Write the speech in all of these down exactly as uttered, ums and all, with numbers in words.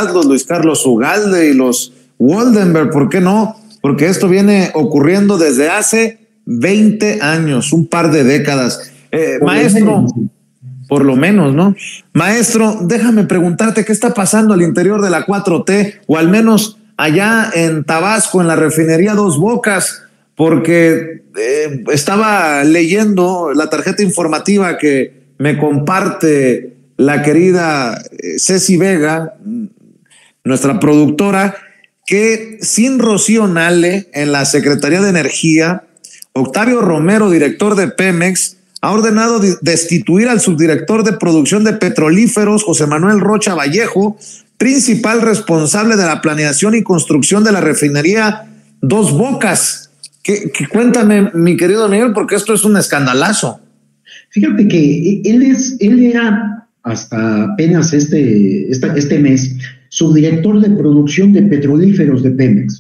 Murat, los Luis Carlos Ugalde y los Woldenberg, ¿por qué no? Porque esto viene ocurriendo desde hace veinte años, un par de décadas. Eh, maestro, por lo menos, ¿no? Maestro, déjame preguntarte qué está pasando al interior de la cuatro T, o al menos allá en Tabasco, en la refinería Dos Bocas, porque eh, estaba leyendo la tarjeta informativa que me comparte la querida Ceci Vega, nuestra productora, que sin Rocío Nale en la Secretaría de Energía, Octavio Romero, director de Pemex, ha ordenado destituir al subdirector de producción de petrolíferos, José Manuel Rocha Vallejo, principal responsable de la planeación y construcción de la refinería Dos Bocas. Que, que cuéntame, mi querido Miguel, porque esto es un escandalazo. Fíjate que él es, él era hasta apenas este, este, este mes subdirector de producción de petrolíferos de Pemex.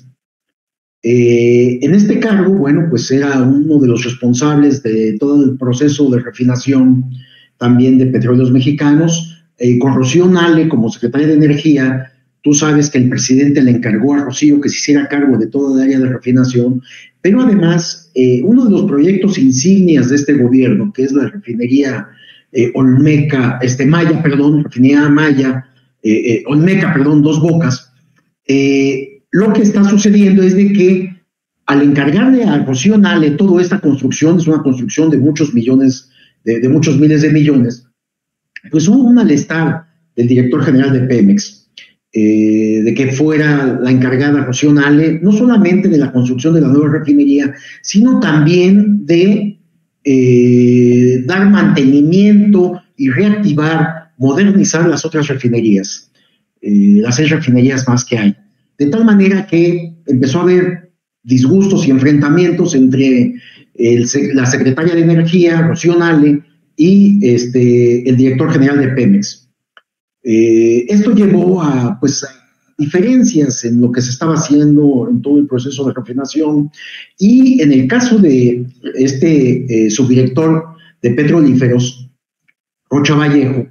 Eh, en este cargo, bueno, pues era uno de los responsables de todo el proceso de refinación también de petróleos mexicanos. Eh, con Rocío Nale como secretaria de Energía, tú sabes que el presidente le encargó a Rocío que se hiciera cargo de toda el área de refinación, pero además eh, uno de los proyectos insignias de este gobierno, que es la refinería eh, Olmeca, este Maya, perdón, refinería Maya, eh, eh, Olmeca, perdón, Dos Bocas, eh, lo que está sucediendo es de que al encargarle a Rocío Nale toda esta construcción, es una construcción de muchos millones, de, de muchos miles de millones, pues hubo un malestar del director general de Pemex, eh, de que fuera la encargada Rocío Nale, no solamente de la construcción de la nueva refinería, sino también de eh, dar mantenimiento y reactivar, modernizar las otras refinerías, eh, las seis refinerías más que hay. De tal manera que empezó a haber disgustos y enfrentamientos entre el, la secretaria de Energía, Rocío Nale, y este, el director general de Pemex. Eh, esto llevó a, pues, a diferencias en lo que se estaba haciendo en todo el proceso de refinación, y en el caso de este eh, subdirector de petrolíferos, Rocha Vallejo,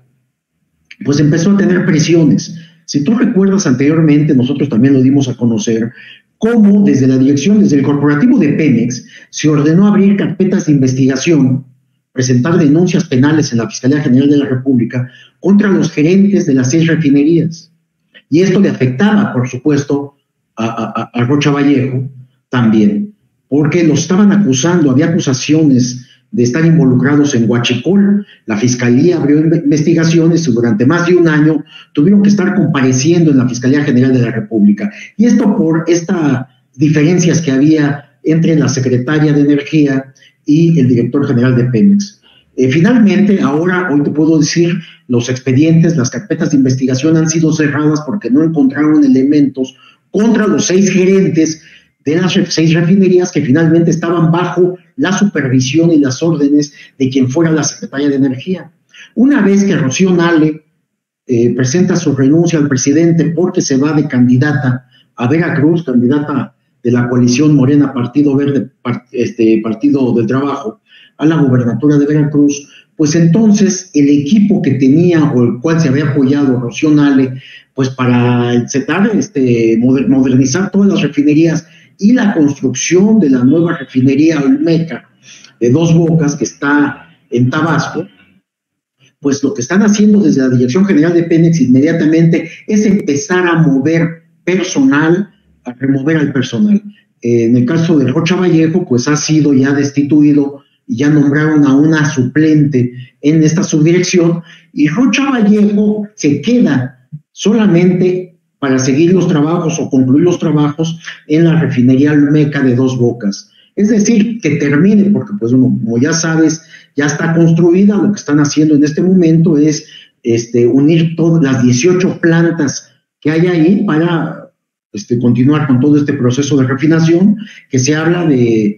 pues empezó a tener presiones. Si tú recuerdas anteriormente, nosotros también lo dimos a conocer, cómo desde la dirección, desde el corporativo de Pemex, se ordenó abrir carpetas de investigación, presentar denuncias penales en la Fiscalía General de la República contra los gerentes de las seis refinerías. Y esto le afectaba, por supuesto, a, a, a Rocha Vallejo también, porque los estaban acusando, había acusaciones de estar involucrados en huachicol. La Fiscalía abrió investigaciones y durante más de un año tuvieron que estar compareciendo en la Fiscalía General de la República. Y esto por estas diferencias que había entre la Secretaria de Energía y el Director General de Pemex. Eh, finalmente, ahora, hoy te puedo decir, los expedientes, las carpetas de investigación han sido cerradas porque no encontraron elementos contra los seis gerentes de las seis refinerías que finalmente estaban bajo la supervisión y las órdenes de quien fuera la secretaria de Energía. Una vez que Rocío Nale eh, presenta su renuncia al presidente porque se va de candidata a Veracruz, candidata de la coalición Morena, Partido Verde, part, este, Partido del Trabajo, a la gobernatura de Veracruz, pues entonces el equipo que tenía o el cual se había apoyado Rocío Nale, pues para encetar, este, modernizar todas las refinerías y la construcción de la nueva refinería Olmeca de Dos Bocas, que está en Tabasco, pues lo que están haciendo desde la Dirección General de Pemex inmediatamente es empezar a mover personal, a remover al personal. Eh, en el caso de Rocha Vallejo, pues ha sido ya destituido y ya nombraron a una suplente en esta subdirección, y Rocha Vallejo se queda solamente para seguir los trabajos o concluir los trabajos en la refinería Olmeca de Dos Bocas. Es decir, que termine, porque pues como ya sabes, ya está construida. Lo que están haciendo en este momento es este, unir todas las dieciocho plantas que hay ahí para este, continuar con todo este proceso de refinación, que se habla de,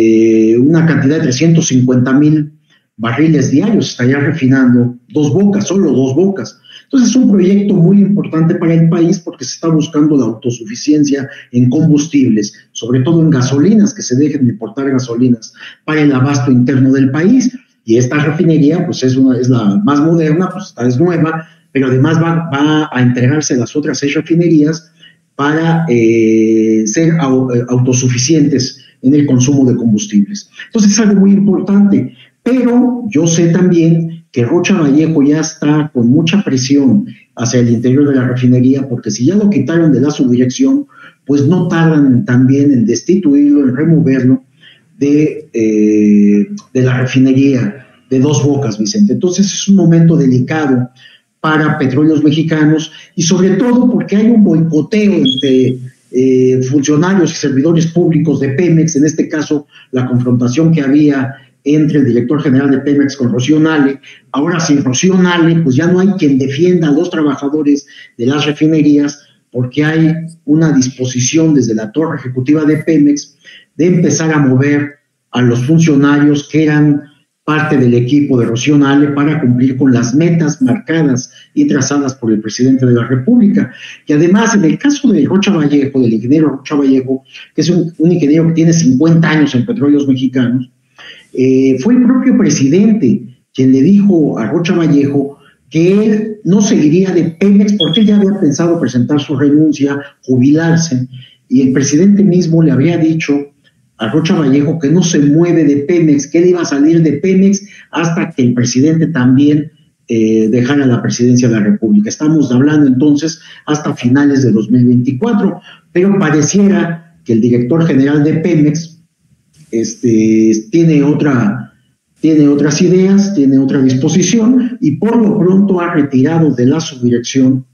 de una cantidad de trescientos cincuenta mil barriles diarios. Estaría refinando Dos Bocas, solo Dos Bocas. Entonces es un proyecto muy importante para el país porque se está buscando la autosuficiencia en combustibles, sobre todo en gasolinas, que se dejen de importar gasolinas para el abasto interno del país. Y esta refinería pues es, una, es la más moderna, pues esta es nueva, pero además va, va a entregarse a las otras seis refinerías para eh, ser au, autosuficientes en el consumo de combustibles. Entonces es algo muy importante, pero yo sé también que Rocha Vallejo ya está con mucha presión hacia el interior de la refinería, porque si ya lo quitaron de la subdirección, pues no tardan también en destituirlo, en removerlo de, eh, de la refinería de Dos Bocas, Vicente. Entonces es un momento delicado para Petróleos Mexicanos y sobre todo porque hay un boicoteo entre eh, funcionarios y servidores públicos de Pemex, en este caso la confrontación que había entre el director general de Pemex con Rocío Nale. Ahora sin Rocío Nale, pues ya no hay quien defienda a los trabajadores de las refinerías, porque hay una disposición desde la torre ejecutiva de Pemex de empezar a mover a los funcionarios que eran parte del equipo de Rocío Nale para cumplir con las metas marcadas y trazadas por el presidente de la República. Y además, en el caso de Rocha Vallejo, del ingeniero Rocha Vallejo, que es un, un ingeniero que tiene cincuenta años en Petróleos Mexicanos, eh, fue el propio presidente quien le dijo a Rocha Vallejo que él no seguiría de Pemex porque él ya había pensado presentar su renuncia, jubilarse, y el presidente mismo le había dicho a Rocha Vallejo que no se mueve de Pemex, que él iba a salir de Pemex hasta que el presidente también eh, dejara la presidencia de la República. Estamos hablando entonces hasta finales de dos mil veinticuatro, pero pareciera que el director general de Pemex este, tiene, otra, tiene otras ideas, tiene otra disposición y por lo pronto ha retirado de la subdirección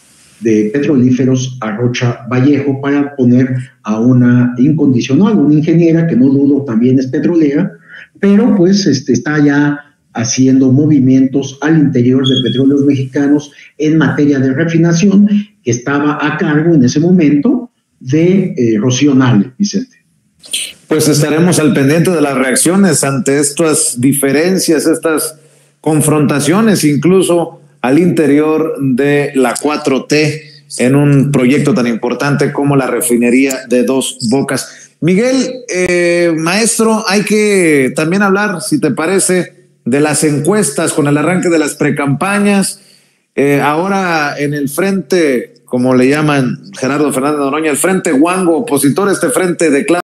de Petrolíferos a Rocha Vallejo para poner a una incondicional, una ingeniera que no dudo también es petrolera, pero pues este, está ya haciendo movimientos al interior de Petróleos Mexicanos en materia de refinación, que estaba a cargo en ese momento de eh, Rocío Nale, Vicente. Pues estaremos al pendiente de las reacciones ante estas diferencias, estas confrontaciones, incluso al interior de la cuatro T en un proyecto tan importante como la refinería de Dos Bocas. Miguel, eh, maestro, hay que también hablar, si te parece, de las encuestas con el arranque de las precampañas. Eh, ahora en el frente, como le llaman Gerardo Fernández Noroña, el frente guango opositor, este frente de clase